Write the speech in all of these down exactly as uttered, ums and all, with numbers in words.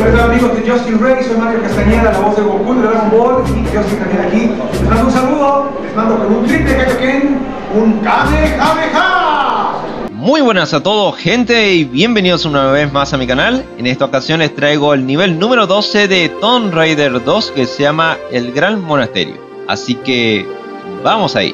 ¿qué tal amigos de Justin Ray? Soy Mario Castañeda, la voz de Goku de Dragon Ball, y Justin también aquí. Les mando un saludo, les mando con un triple Kaioken, un Kamehameha. Muy buenas a todos, gente, y bienvenidos una vez más a mi canal. En esta ocasión les traigo el nivel número doce de Tomb Raider dos, que se llama El Gran Monasterio. Así que vamos ahí.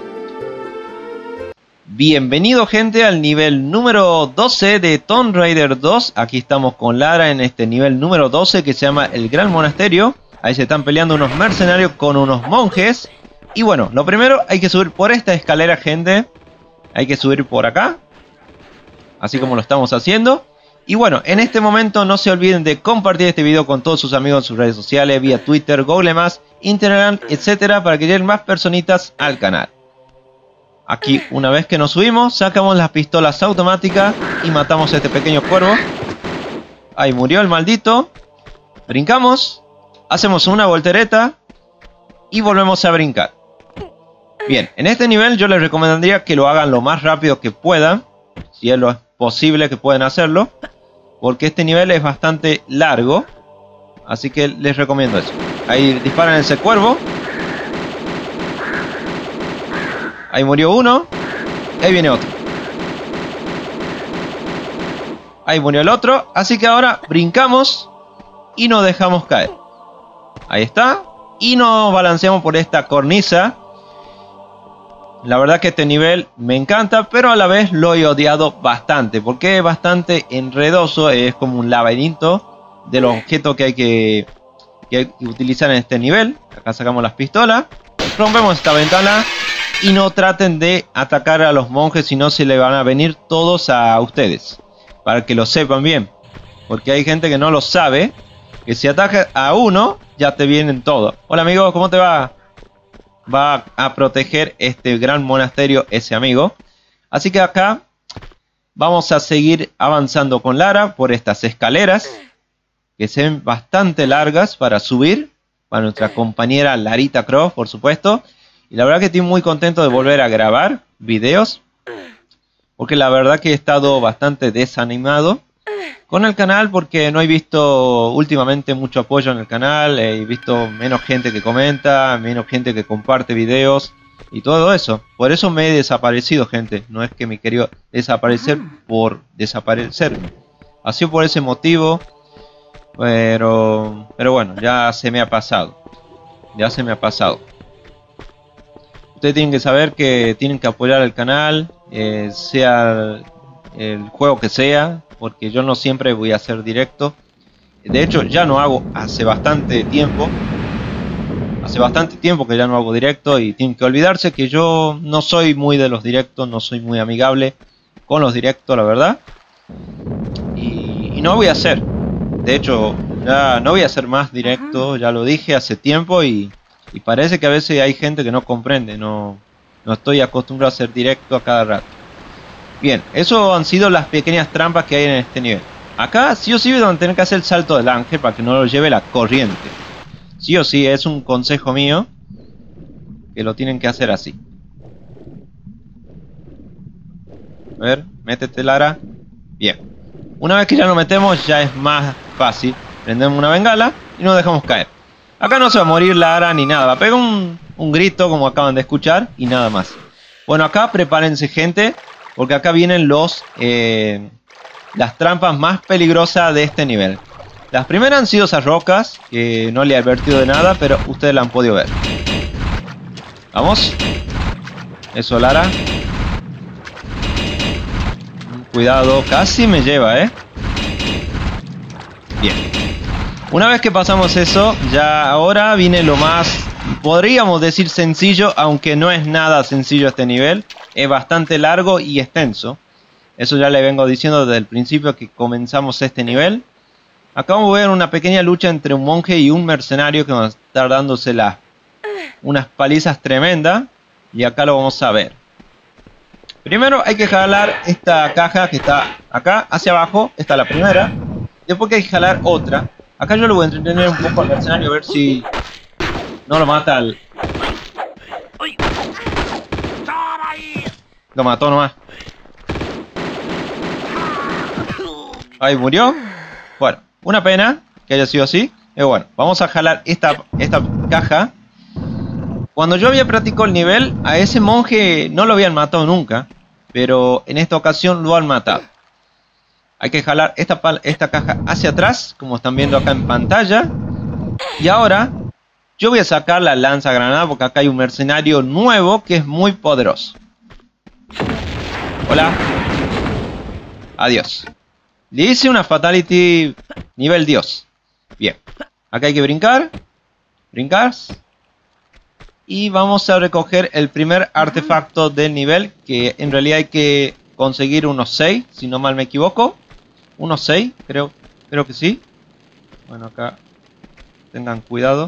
Bienvenido, gente, al nivel número doce de Tomb Raider dos. Aquí estamos con Lara en este nivel número doce que se llama El Gran Monasterio. Ahí se están peleando unos mercenarios con unos monjes. Y bueno, lo primero hay que subir por esta escalera, gente. Hay que subir por acá, así como lo estamos haciendo. Y bueno, en este momento no se olviden de compartir este video con todos sus amigos en sus redes sociales, vía Twitter, Google más, Instagram, etcétera, para que lleguen más personitas al canal. Aquí, una vez que nos subimos, sacamos las pistolas automáticas y matamos a este pequeño cuervo. Ahí murió el maldito. Brincamos, hacemos una voltereta y volvemos a brincar. Bien, en este nivel yo les recomendaría que lo hagan lo más rápido que puedan, si es lo posible que pueden hacerlo, porque este nivel es bastante largo, así que les recomiendo eso. Ahí disparan ese cuervo. Ahí murió uno. Ahí viene otro. Ahí murió el otro. Así que ahora brincamos y nos dejamos caer. Ahí está. Y nos balanceamos por esta cornisa. La verdad que este nivel me encanta, pero a la vez lo he odiado bastante, porque es bastante enredoso. Es como un laberinto de los objetos que hay que, que hay que utilizar en este nivel. Acá sacamos las pistolas. Rompemos esta ventana. Y no traten de atacar a los monjes, si no se le van a venir todos a ustedes. Para que lo sepan bien. Porque hay gente que no lo sabe. Que si ataca a uno, ya te vienen todos. Hola amigo, ¿cómo te va? Va a proteger este gran monasterio ese amigo. Así que acá vamos a seguir avanzando con Lara por estas escaleras. Que se ven bastante largas para subir. Para nuestra compañera Larita Croft, por supuesto. Y la verdad que estoy muy contento de volver a grabar videos, porque la verdad que he estado bastante desanimado con el canal, porque no he visto últimamente mucho apoyo en el canal. He visto menos gente que comenta, menos gente que comparte videos y todo eso. Por eso me he desaparecido, gente. No es que me quería desaparecer por desaparecer. Ha sido por ese motivo. Pero, pero bueno, ya se me ha pasado. Ya se me ha pasado. Ustedes tienen que saber que tienen que apoyar el canal, eh, sea el juego que sea, porque yo no siempre voy a hacer directo. De hecho, ya no hago hace bastante tiempo. Hace bastante tiempo que ya no hago directo, y tienen que olvidarse que yo no soy muy de los directos, no soy muy amigable con los directos, la verdad. Y, y no voy a hacer. De hecho, ya no voy a hacer más directos, ya lo dije hace tiempo y... Y parece que a veces hay gente que no comprende. No, no estoy acostumbrado a hacer directo a cada rato. Bien, eso han sido las pequeñas trampas que hay en este nivel. Acá sí o sí van a tener que hacer el salto del ángel para que no lo lleve la corriente. Sí o sí, es un consejo mío. Que lo tienen que hacer así. A ver, métete, Lara. Bien. Una vez que ya nos metemos, ya es más fácil. Prendemos una bengala y nos dejamos caer. Acá no se va a morir Lara ni nada. Va a pegar un, un grito como acaban de escuchar y nada más. Bueno, acá prepárense, gente, porque acá vienen los eh, las trampas más peligrosas de este nivel. Las primeras han sido esas rocas, que no le he advertido de nada, pero ustedes la han podido ver. Vamos. Eso, Lara. Cuidado, casi me lleva, eh. Bien. Una vez que pasamos eso, ya ahora viene lo más, podríamos decir, sencillo, aunque no es nada sencillo este nivel. Es bastante largo y extenso. Eso ya le vengo diciendo desde el principio que comenzamos este nivel. Acá vamos a ver una pequeña lucha entre un monje y un mercenario que van a estar dándose las, unas palizas tremendas. Y acá lo vamos a ver. Primero hay que jalar esta caja que está acá hacia abajo. Esta es la primera. Después que hay que jalar otra. Acá yo lo voy a entretener un poco al mercenario, a ver si no lo mata al... Lo mató nomás. Ahí murió. Bueno, una pena. que haya sido así. Pero bueno, vamos a jalar esta, esta caja. Cuando yo había practicado el nivel, a ese monje no lo habían matado nunca. Pero en esta ocasión lo han matado. Hay que jalar esta, esta caja hacia atrás, como están viendo acá en pantalla. Y ahora yo voy a sacar la lanza granada porque acá hay un mercenario nuevo que es muy poderoso. Hola. Adiós. Le hice una fatality nivel Dios. Bien. Acá hay que brincar. Brincar. Y vamos a recoger el primer artefacto del nivel. Que en realidad hay que conseguir unos seis. Si no mal me equivoco. Unos seis. Creo, creo que sí. Bueno, acá. Tengan cuidado.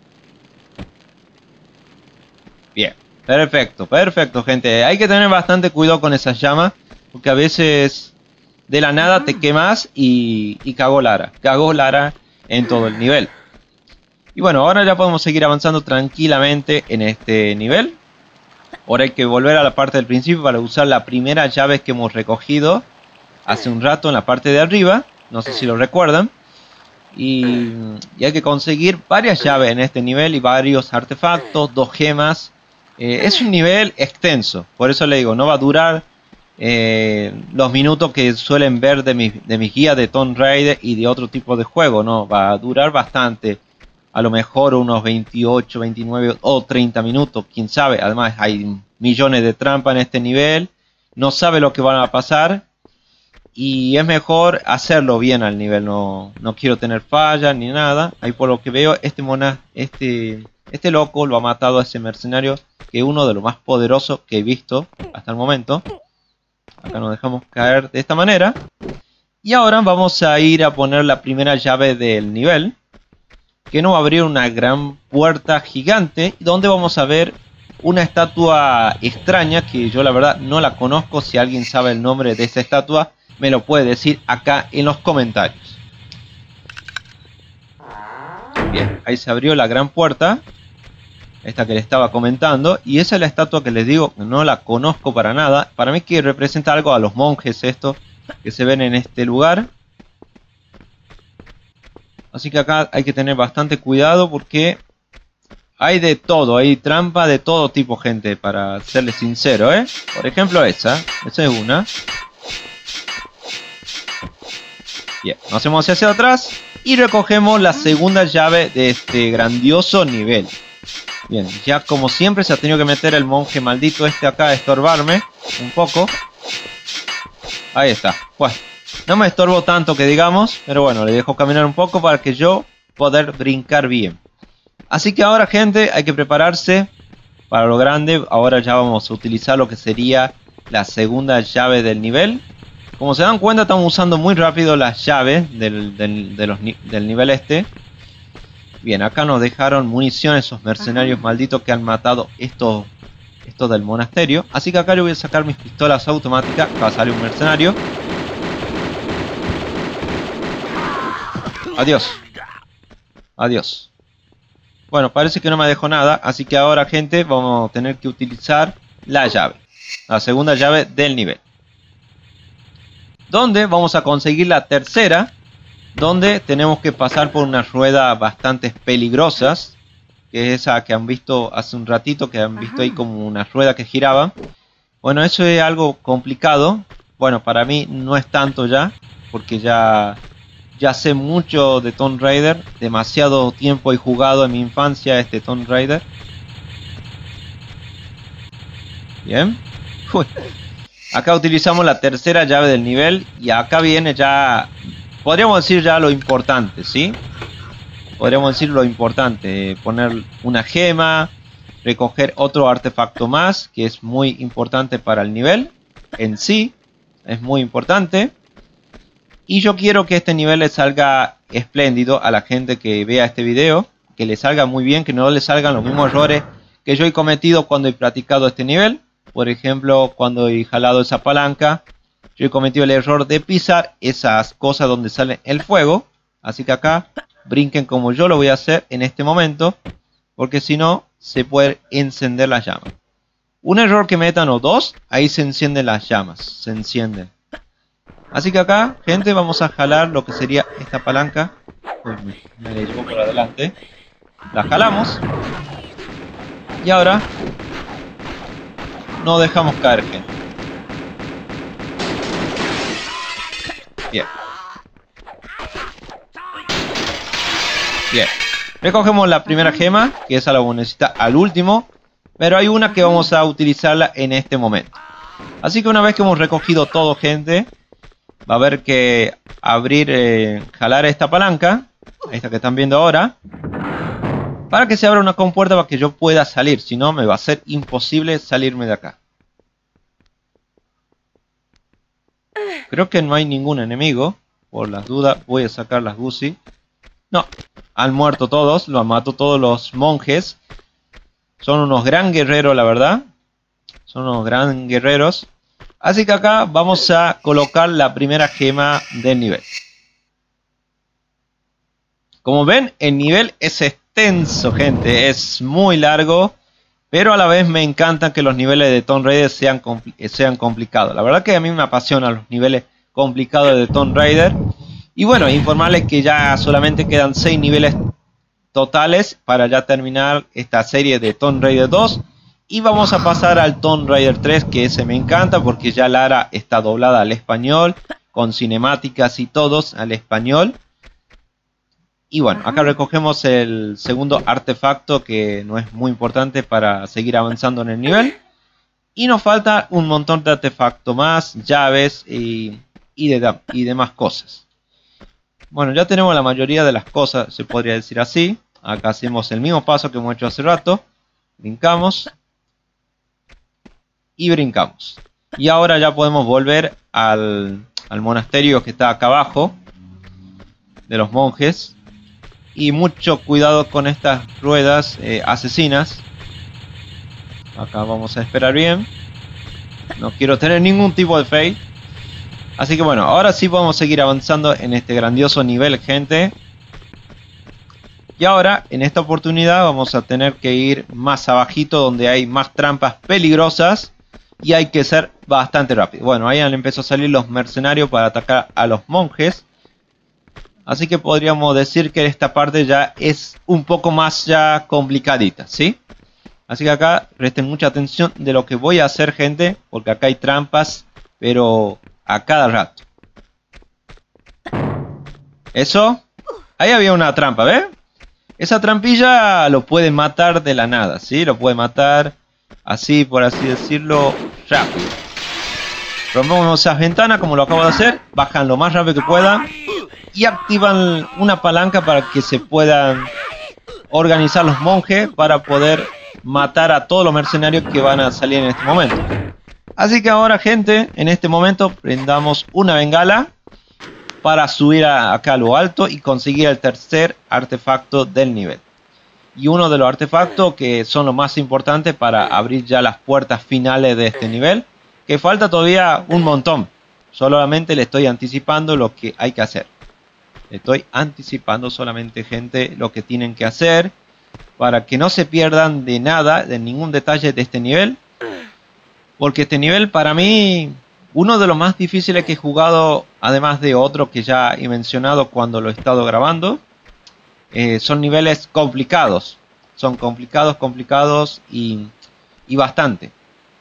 Bien. Perfecto. Perfecto, gente. Hay que tener bastante cuidado con esas llamas. Porque a veces de la nada te quemas y, y cagó Lara. Cagó Lara en todo el nivel. Y bueno, ahora ya podemos seguir avanzando tranquilamente en este nivel. Ahora hay que volver a la parte del principio para usar la primera llave que hemos recogido hace un rato en la parte de arriba. No sé si lo recuerdan. Y, y hay que conseguir varias llaves en este nivel y varios artefactos, dos gemas. Eh, es un nivel extenso, por eso le digo, no va a durar eh, los minutos que suelen ver de, mi, de mis guías de Tomb Raider y de otro tipo de juego. No, va a durar bastante. A lo mejor unos veintiocho, veintinueve o treinta minutos, quién sabe. Además hay millones de trampas en este nivel. No sabe lo que van a pasar. Y es mejor hacerlo bien al nivel. No, no quiero tener fallas ni nada. Ahí por lo que veo, este mona, este, este loco lo ha matado a ese mercenario, que es uno de los más poderosos que he visto hasta el momento. Acá nos dejamos caer de esta manera. Y ahora vamos a ir a poner la primera llave del nivel, que nos va a abrir una gran puerta gigante, donde vamos a ver una estatua extraña, que yo la verdad no la conozco. Si alguien sabe el nombre de esta estatua, me lo puede decir acá en los comentarios. Bien, ahí se abrió la gran puerta, esta que les estaba comentando, y esa es la estatua que les digo, no la conozco para nada. Para mí que representa algo a los monjes estos que se ven en este lugar. Así que acá hay que tener bastante cuidado porque hay de todo, hay trampa de todo tipo, gente, para serles sincero, ¿eh? Por ejemplo esa, esa es una. Bien, nos hacemos hacia atrás y recogemos la segunda llave de este grandioso nivel. Bien, ya como siempre se ha tenido que meter el monje maldito este acá a estorbarme un poco. Ahí está. Bueno, no me estorbo tanto que digamos, pero bueno, le dejo caminar un poco para que yo poder brincar bien. Así que ahora, gente, hay que prepararse para lo grande. Ahora ya vamos a utilizar lo que sería la segunda llave del nivel. Como se dan cuenta, estamos usando muy rápido las llaves del, del, de los, del nivel este. Bien, acá nos dejaron munición esos mercenarios Ajá. malditos que han matado estos, estos del monasterio. Así que acá yo voy a sacar mis pistolas automáticas. Va a salir un mercenario. Adiós. Adiós. Bueno, parece que no me dejó nada. Así que ahora, gente, vamos a tener que utilizar la llave. La segunda llave del nivel. Donde vamos a conseguir la tercera, donde tenemos que pasar por unas ruedas bastante peligrosas, que es esa que han visto hace un ratito, que han visto ahí como una rueda que giraba. Bueno, eso es algo complicado. Bueno, para mí no es tanto ya, porque ya, ya sé mucho de Tomb Raider, demasiado tiempo he jugado en mi infancia este Tomb Raider. Bien. Uy. Acá utilizamos la tercera llave del nivel y acá viene ya, podríamos decir ya lo importante, ¿sí? Podríamos decir lo importante, poner una gema, recoger otro artefacto más, que es muy importante para el nivel en sí, es muy importante. Y yo quiero que este nivel le salga espléndido a la gente que vea este video, que le salga muy bien, que no le salgan los mismos errores que yo he cometido cuando he practicado este nivel. Por ejemplo, cuando he jalado esa palanca, yo he cometido el error de pisar esas cosas donde sale el fuego. Así que acá brinquen como yo lo voy a hacer en este momento, porque si no, se puede encender las llamas. Un error que metan o dos, ahí se encienden las llamas, se encienden. Así que acá, gente, vamos a jalar lo que sería esta palanca. Uy, me, me la llevo por adelante. La jalamos. Y ahora no dejamos caer, gente. Bien. Bien. Recogemos la primera gema, que esa la vamos a necesitar al último. Pero hay una que vamos a utilizarla en este momento. Así que una vez que hemos recogido todo, gente, va a haber que abrir, eh, jalar esta palanca, esta que están viendo ahora, para que se abra una compuerta para que yo pueda salir. Si no, me va a ser imposible salirme de acá. Creo que no hay ningún enemigo. Por las dudas voy a sacar las Guzzi. No, han muerto todos, los mató todos los monjes. Son unos gran guerreros, la verdad. Son unos gran guerreros. Así que acá vamos a colocar la primera gema del nivel. Como ven, el nivel es extenso, gente. Es muy largo. Pero a la vez me encanta que los niveles de Tomb Raider sean, compl sean complicados. La verdad que a mí me apasionan los niveles complicados de Tomb Raider. Y bueno, informarles que ya solamente quedan seis niveles totales para ya terminar esta serie de Tomb Raider dos. Y vamos a pasar al Tomb Raider tres, que ese me encanta porque ya Lara está doblada al español, con cinemáticas y todos al español. Y bueno, acá recogemos el segundo artefacto, que no es muy importante para seguir avanzando en el nivel. Y nos falta un montón de artefactos más, llaves y, y, de, y demás cosas. Bueno, ya tenemos la mayoría de las cosas, se podría decir así. Acá hacemos el mismo paso que hemos hecho hace rato. Brincamos. Y brincamos. Y ahora ya podemos volver al, al monasterio que está acá abajo. De los monjes. Y mucho cuidado con estas ruedas eh, asesinas. Acá vamos a esperar bien. No quiero tener ningún tipo de fail. Así que bueno, ahora sí podemos seguir avanzando en este grandioso nivel, gente. Y ahora, en esta oportunidad, vamos a tener que ir más abajito, donde hay más trampas peligrosas. Y hay que ser bastante rápido. Bueno, ahí han empezado a salir los mercenarios para atacar a los monjes. Así que podríamos decir que esta parte ya es un poco más ya complicadita, ¿sí? Así que acá presten mucha atención de lo que voy a hacer, gente. Porque acá hay trampas, pero a cada rato. Eso. Ahí había una trampa, ¿ves? Esa trampilla lo puede matar de la nada, ¿sí? Lo puede matar así, por así decirlo, rápido. Rompemos esas ventanas como lo acabo de hacer. Bajan lo más rápido que puedan. Y activan una palanca para que se puedan organizar los monjes para poder matar a todos los mercenarios que van a salir en este momento. Así que ahora, gente, en este momento prendamos una bengala para subir a, acá a lo alto y conseguir el tercer artefacto del nivel. Y uno de los artefactos que son los más importantes para abrir ya las puertas finales de este nivel, que falta todavía un montón. Solamente le estoy anticipando lo que hay que hacer. Estoy anticipando solamente, gente, lo que tienen que hacer para que no se pierdan de nada, de ningún detalle de este nivel. Porque este nivel, para mí, uno de los más difíciles que he jugado, además de otro que ya he mencionado cuando lo he estado grabando. Eh, son niveles complicados. Son complicados, complicados y, y bastante.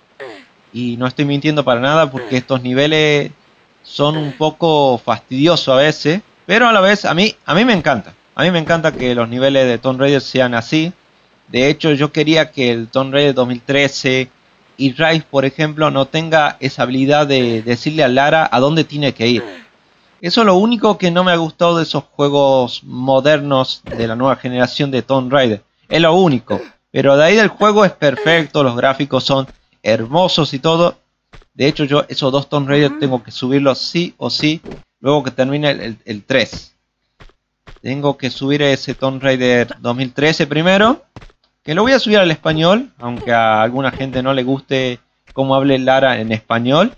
Y no estoy mintiendo para nada porque estos niveles son un poco fastidiosos a veces. Pero a la vez, a mí, a mí me encanta. A mí me encanta que los niveles de Tomb Raider sean así. De hecho, yo quería que el Tomb Raider dos mil trece y Rise, por ejemplo, no tenga esa habilidad de decirle a Lara a dónde tiene que ir. Eso es lo único que no me ha gustado de esos juegos modernos de la nueva generación de Tomb Raider. Es lo único. Pero de ahí del juego es perfecto. Los gráficos son hermosos y todo. De hecho, yo esos dos Tomb Raider tengo que subirlos sí o sí. Luego que termine el, el, el tres. Tengo que subir ese Tomb Raider dos mil trece primero. Que lo voy a subir al español. Aunque a alguna gente no le guste cómo hable Lara en español.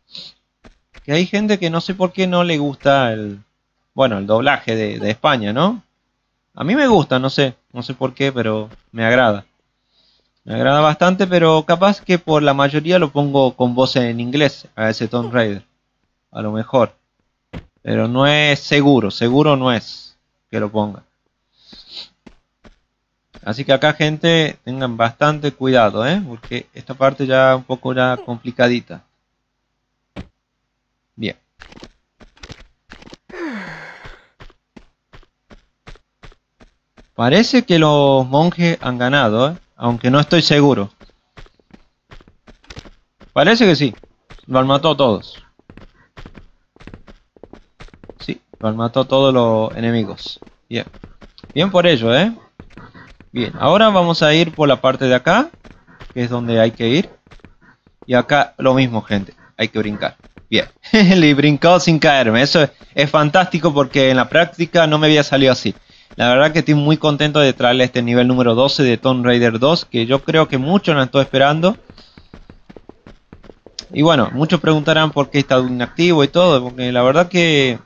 Que hay gente que no sé por qué no le gusta el... Bueno, el doblaje de, de España, ¿no? A mí me gusta, no sé. No sé por qué, pero me agrada. Me agrada bastante, pero capaz que por la mayoría lo pongo con voz en inglés. A ese Tomb Raider. A lo mejor. Pero no es seguro, seguro no es que lo ponga. Así que acá, gente, tengan bastante cuidado, ¿eh? Porque esta parte ya un poco ya complicadita. Bien. Parece que los monjes han ganado, ¿eh? Aunque no estoy seguro. Parece que sí. Lo han matado todos. Sí, lo han matado todos los enemigos. Bien. Bien por ello, ¿eh? Bien, ahora vamos a ir por la parte de acá, que es donde hay que ir. Y acá lo mismo, gente. Hay que brincar. Bien. Le brincó sin caerme. Eso es, es fantástico porque en la práctica no me había salido así. La verdad que estoy muy contento de traerle este nivel número doce de Tomb Raider dos, que yo creo que muchos lo han estado esperando. Y bueno, muchos preguntarán por qué está inactivo y todo, porque la verdad que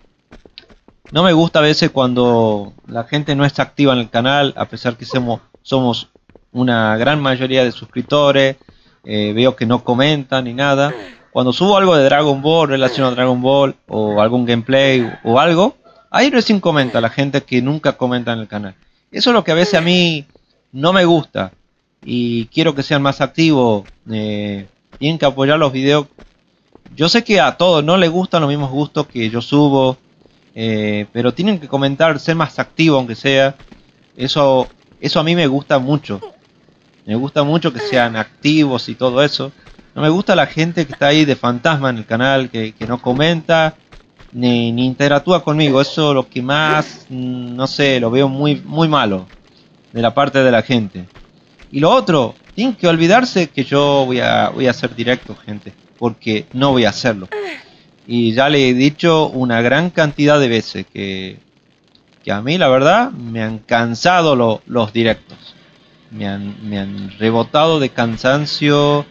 no me gusta a veces cuando la gente no está activa en el canal, a pesar que somos, somos una gran mayoría de suscriptores. Eh, veo que no comentan ni nada. Cuando subo algo de Dragon Ball, relacionado a Dragon Ball, o algún gameplay o algo, ahí recién comenta la gente que nunca comenta en el canal. Eso es lo que a veces a mí no me gusta. Y quiero que sean más activos. Eh, tienen que apoyar los videos. Yo sé que a todos no les gustan los mismos gustos que yo subo. Eh, pero tienen que comentar, ser más activos aunque sea. Eso, eso a mí me gusta mucho. Me gusta mucho que sean activos y todo eso. No me gusta la gente que está ahí de fantasma en el canal, que, que no comenta ni, ni interactúa conmigo. Eso es lo que más, no sé, lo veo muy, muy malo de la parte de la gente. Y lo otro, tienen que olvidarse que yo voy a, voy a hacer directo, gente, porque no voy a hacerlo. Y ya le he dicho una gran cantidad de veces que, que a mí la verdad me han cansado lo, los directos. Me han, me han rebotado de cansancio.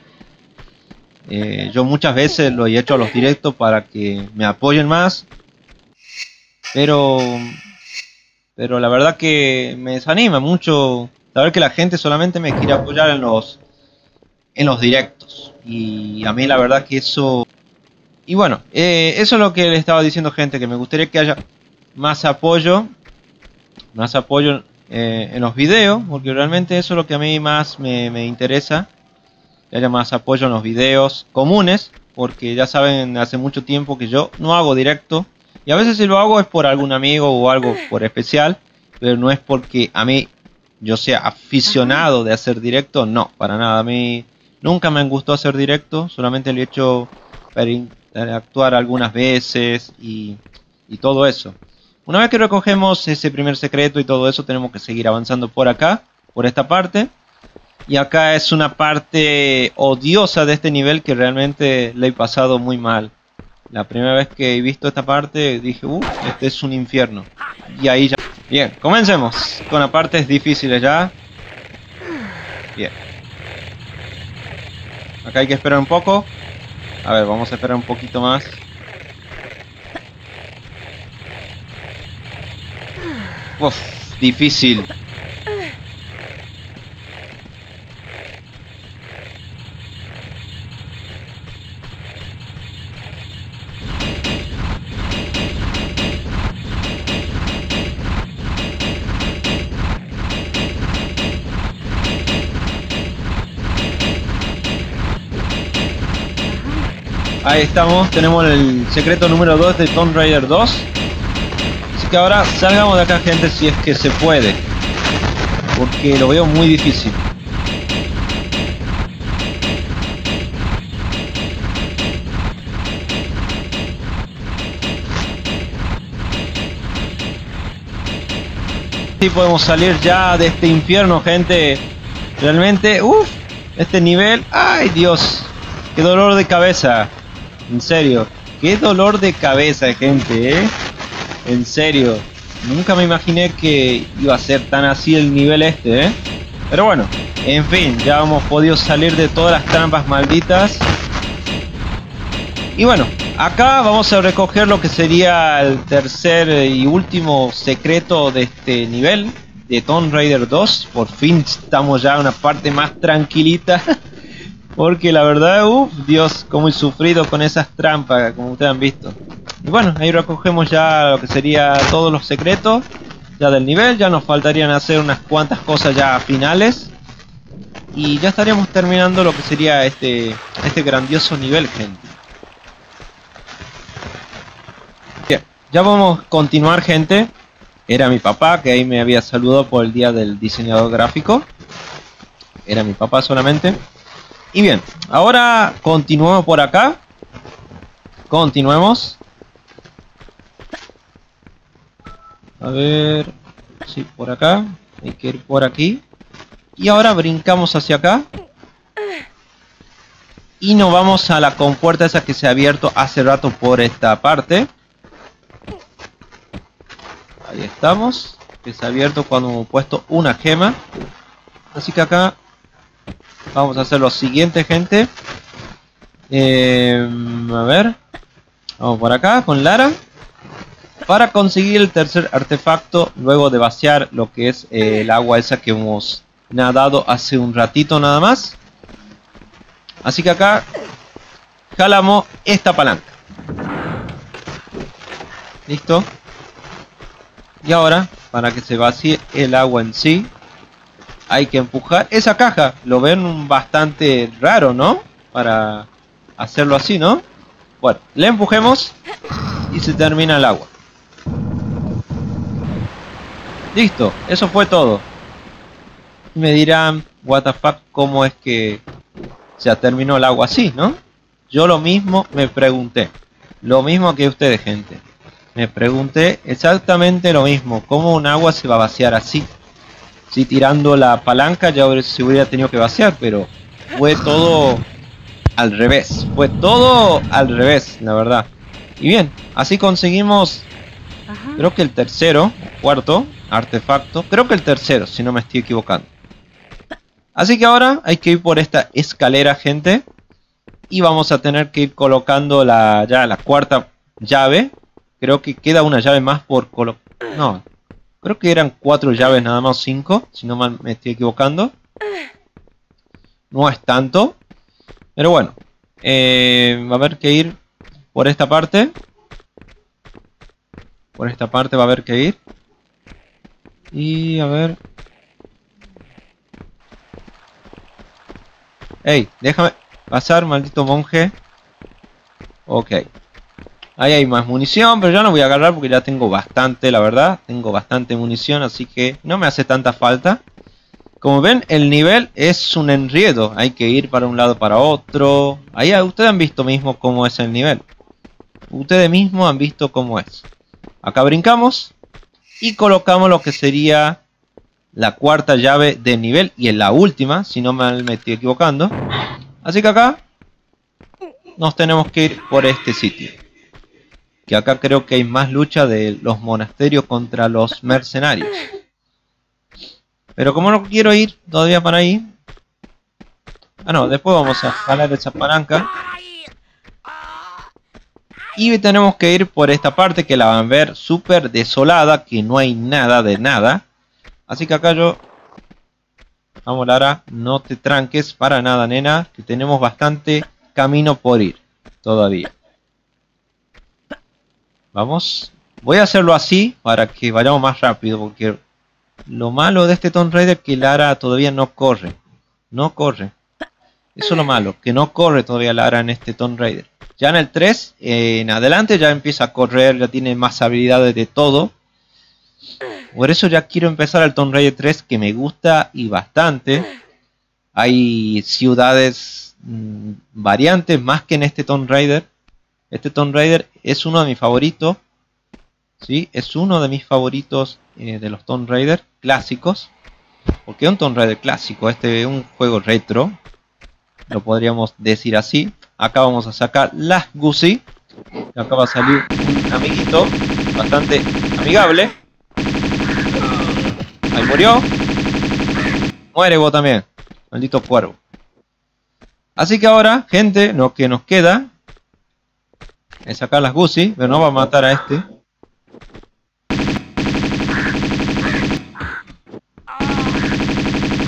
Eh, yo muchas veces lo he hecho a los directos para que me apoyen más. Pero, pero la verdad que me desanima mucho saber que la gente solamente me quiere apoyar en los, en los directos. Y a mí la verdad que eso... Y bueno, eh, eso es lo que le estaba diciendo, gente, que me gustaría que haya más apoyo. Más apoyo eh, en los videos, porque realmente eso es lo que a mí más me, me interesa. Que haya más apoyo en los videos comunes, porque ya saben, hace mucho tiempo que yo no hago directo. Y a veces si lo hago es por algún amigo o algo por especial, pero no es porque a mí yo sea aficionado de hacer directo, no, para nada. A mí nunca me gustó hacer directo, solamente lo he hecho para actuar algunas veces y, y todo eso. Una vez que recogemos ese primer secreto y todo eso, tenemos que seguir avanzando por acá, por esta parte. Y acá es una parte odiosa de este nivel que realmente le he pasado muy mal. La primera vez que he visto esta parte dije, uh, este es un infierno. Y ahí ya... Bien, comencemos con las partes difíciles ya. Bien. Acá hay que esperar un poco. A ver, vamos a esperar un poquito más. Uf, difícil. Ahí estamos, tenemos el secreto número dos de Tomb Raider dos. Así que ahora salgamos de acá, gente, si es que se puede, porque lo veo muy difícil. Sí, podemos salir ya de este infierno, gente. Realmente, uff, este nivel, ay Dios, qué dolor de cabeza. En serio, qué dolor de cabeza, gente, ¿eh? En serio, nunca me imaginé que iba a ser tan así el nivel este, ¿eh? Pero bueno, en fin, ya hemos podido salir de todas las trampas malditas. Y bueno, acá vamos a recoger lo que sería el tercer y último secreto de este nivel de Tomb Raider dos. Por fin estamos ya en una parte más tranquilita. Porque la verdad, uff, Dios, cómo he sufrido con esas trampas, como ustedes han visto. Y bueno, ahí recogemos ya lo que sería todos los secretos ya del nivel. Ya nos faltarían hacer unas cuantas cosas ya finales. Y ya estaríamos terminando lo que sería este, este grandioso nivel, gente. Bien, ya vamos a continuar, gente. Era mi papá, que ahí me había saludado por el día del diseñador gráfico. Era mi papá solamente. Y bien, ahora continuemos por acá. Continuemos. A ver. Sí, por acá. Hay que ir por aquí. Y ahora brincamos hacia acá. Y nos vamos a la compuerta esa que se ha abierto hace rato por esta parte. Ahí estamos. Que se ha abierto cuando hemos puesto una gema. Así que acá vamos a hacer lo siguiente, gente. Eh, a ver. Vamos por acá con Lara. Para conseguir el tercer artefacto. Luego de vaciar lo que es eh, el agua esa que hemos nadado hace un ratito nada más. Así que acá jalamos esta palanca. Listo. Y ahora, para que se vacíe el agua en sí, hay que empujar esa caja. Lo ven bastante raro, ¿no? Para hacerlo así, ¿no? Bueno, le empujemos y se termina el agua. Listo, eso fue todo. Y me dirán, what the fuck, ¿cómo es que se terminó el agua así, no? Yo lo mismo me pregunté. Lo mismo que ustedes, gente. Me pregunté exactamente lo mismo. ¿Cómo un agua se va a vaciar así? Si tirando la palanca ya se hubiera tenido que vaciar, pero fue todo al revés. Fue todo al revés, la verdad. Y bien, así conseguimos, Ajá. creo que el tercero, cuarto artefacto. Creo que el tercero, si no me estoy equivocando. Así que ahora hay que ir por esta escalera, gente. Y vamos a tener que ir colocando la, ya la cuarta llave. Creo que queda una llave más por colocar. No, creo que eran cuatro llaves nada más, cinco. Si no me estoy equivocando. No es tanto. Pero bueno. Eh, va a haber que ir por esta parte. Por esta parte va a haber que ir. Y a ver. Ey, déjame pasar, maldito monje. Ok. Ahí hay más munición, pero ya no voy a agarrar porque ya tengo bastante, la verdad. Tengo bastante munición, así que no me hace tanta falta. Como ven, el nivel es un enredo. Hay que ir para un lado para otro. Ahí ustedes han visto mismo cómo es el nivel. Ustedes mismos han visto cómo es. Acá brincamos y colocamos lo que sería la cuarta llave de nivel. Y es la última, si no me estoy equivocando. Así que acá nos tenemos que ir por este sitio. Que acá creo que hay más lucha de los monasterios contra los mercenarios. Pero como no quiero ir todavía para ahí. Ah, no, después vamos a jalar esa palanca. Y tenemos que ir por esta parte que la van a ver súper desolada. Que no hay nada de nada. Así que acá yo... Vamos, Lara, no te tranques para nada, nena. Que tenemos bastante camino por ir todavía. Vamos. Voy a hacerlo así para que vayamos más rápido. Porque lo malo de este Tomb Raider es que Lara todavía no corre. No corre. Eso es lo malo. Que no corre todavía Lara en este Tomb Raider. Ya en el tres eh, en adelante ya empieza a correr. Ya tiene más habilidades de todo. Por eso ya quiero empezar el Tomb Raider tres, que me gusta y bastante. Hay ciudades mmm, variantes más que en este Tomb Raider. Este Tomb Raider es uno de mis favoritos. ¿Sí? Es uno de mis favoritos eh, de los Tomb Raider clásicos. Porque es un Tomb Raider clásico. Este es un juego retro. Lo podríamos decir así. Acá vamos a sacar las Guzzi. Acá va a salir un amiguito bastante amigable. Ahí murió. Muere vos también. Maldito cuervo. Así que ahora, gente, lo que nos queda es sacar las Guzzi. Pero no va a matar a este.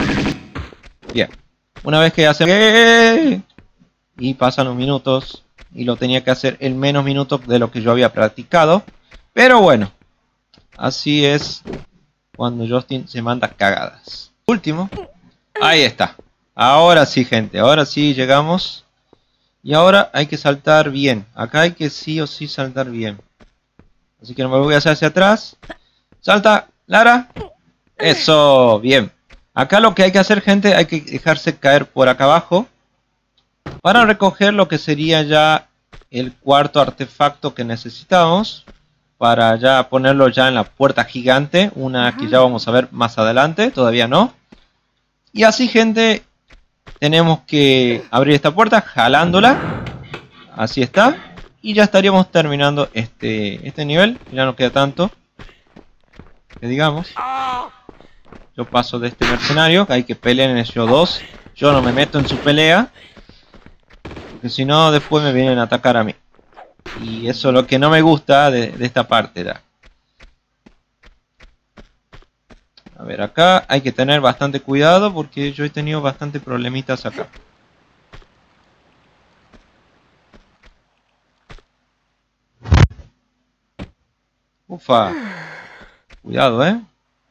Bien. Una vez que hace... Y pasan los minutos. y lo tenía que hacer en menos minutos de lo que yo había practicado. Pero bueno, así es cuando Justin se manda cagadas. Último. Ahí está. Ahora sí, gente. Ahora sí llegamos. Y ahora hay que saltar bien. Acá hay que sí o sí saltar bien. Así que no me voy a hacer hacia atrás. Salta, Lara. Eso, bien. Acá lo que hay que hacer, gente, hay que dejarse caer por acá abajo. Para recoger lo que sería ya el cuarto artefacto que necesitamos. Para ya ponerlo ya en la puerta gigante. Una que ya vamos a ver más adelante. Todavía no. Y así, gente, tenemos que abrir esta puerta jalándola. Así está. Y ya estaríamos terminando este, este nivel. Ya no queda tanto, que digamos. Yo paso de este mercenario. Que hay que pelear en ellos dos. Yo no me meto en su pelea, porque si no después me vienen a atacar a mí. Y eso es lo que no me gusta de, de esta parte ya. A ver, acá hay que tener bastante cuidado porque yo he tenido bastante problemitas acá. Ufa. Cuidado, eh.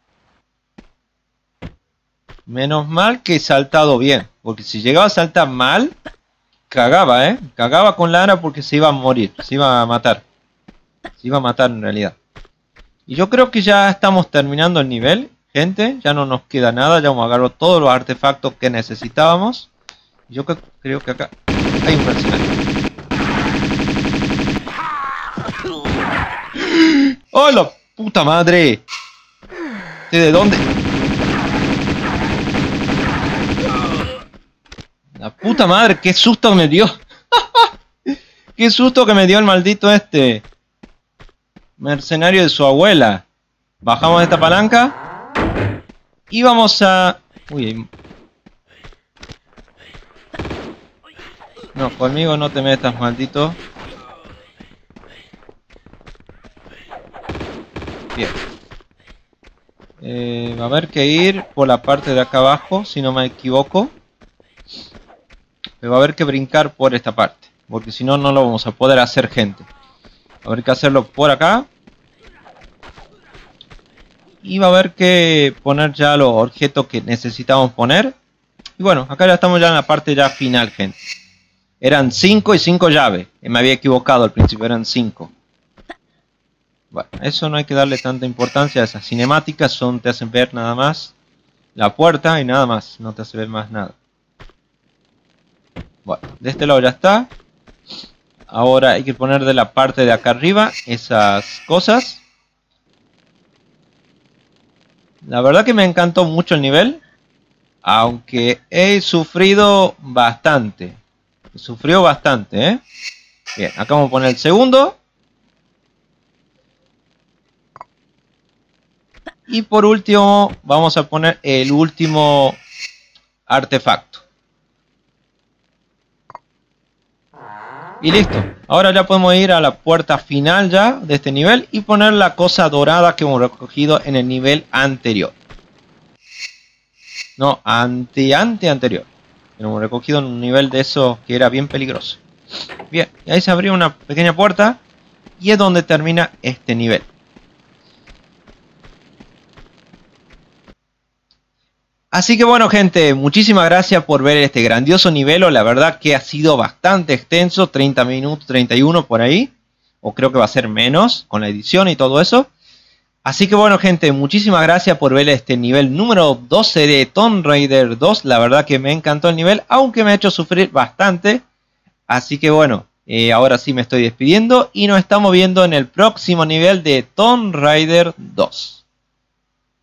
Menos mal que he saltado bien. Porque si llegaba a saltar mal, cagaba, eh. Cagaba con Lara porque se iba a morir. Se iba a matar. Se iba a matar en realidad. Y yo creo que ya estamos terminando el nivel. Gente, ya no nos queda nada, ya hemos agarrado todos los artefactos que necesitábamos. Yo creo que acá hay un personaje. ¡Oh, la puta madre! ¿De dónde? La puta madre, qué susto me dio. Qué susto que me dio el maldito este mercenario de su abuela. Bajamos esta palanca. Y vamos a... Uy. No, conmigo no te metas, maldito. Bien. Eh, va a haber que ir por la parte de acá abajo, si no me equivoco. Pero va a haber que brincar por esta parte, porque si no, no lo vamos a poder hacer, gente. Va a haber que hacerlo por acá. Y va a haber que poner ya los objetos que necesitamos poner. Y bueno, acá ya estamos ya en la parte ya final, gente. Eran cinco y cinco llaves. Me había equivocado al principio, eran cinco. Bueno, eso no hay que darle tanta importancia. Esas cinemáticas son, te hacen ver nada más la puerta y nada más. No te hace ver más nada. Bueno, de este lado ya está. Ahora hay que poner de la parte de acá arriba esas cosas. La verdad que me encantó mucho el nivel. Aunque he sufrido bastante. Sufrió bastante, ¿eh? Bien, acá vamos a poner el segundo. Y por último vamos a poner el último artefacto. Y listo. Ahora ya podemos ir a la puerta final ya de este nivel y poner la cosa dorada que hemos recogido en el nivel anterior. No, ante, ante anterior. Hemos recogido en un nivel de eso que era bien peligroso. Bien, y ahí se abrió una pequeña puerta y es donde termina este nivel. Así que bueno, gente, muchísimas gracias por ver este grandioso nivel. La verdad que ha sido bastante extenso, treinta minutos, treinta y uno por ahí. O creo que va a ser menos con la edición y todo eso. Así que bueno, gente, muchísimas gracias por ver este nivel número doce de Tomb Raider dos. La verdad que me encantó el nivel, aunque me ha hecho sufrir bastante. Así que bueno, eh, ahora sí me estoy despidiendo y nos estamos viendo en el próximo nivel de Tomb Raider dos.